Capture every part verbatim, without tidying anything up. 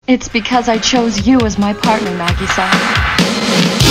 It's because I chose you as my partner, Nagi-san.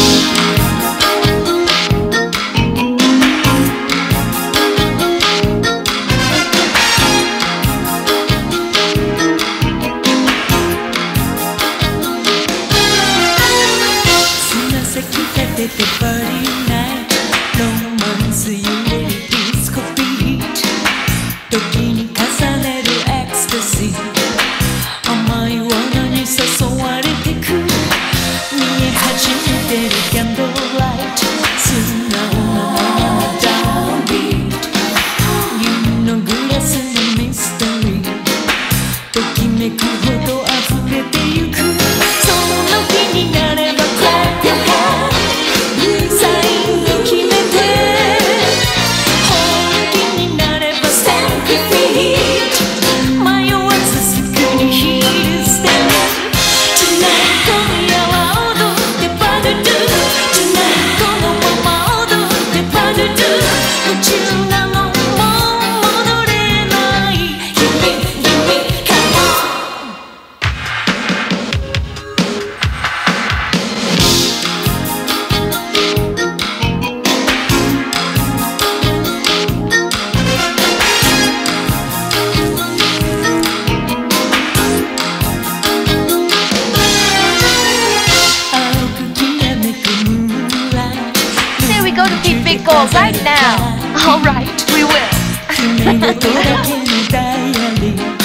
The party night, romance揺れるディスコビート、時に重ねるエクスタシー、甘い罠に誘われてく、見え始めてるキャンドルライト、素直なままダウンビート、夢のグラスのミステリー、ときめくほど溢れてゆく、その日になれば clap your hands。 Go to Pete Big Goal right now. All right, we will.